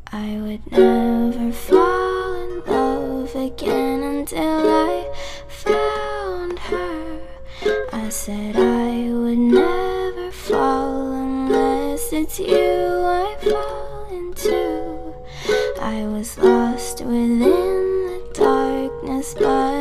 I would never fall in love again until I found her. I said I would never fall unless it's you I fall into. I was lost within the darkness, but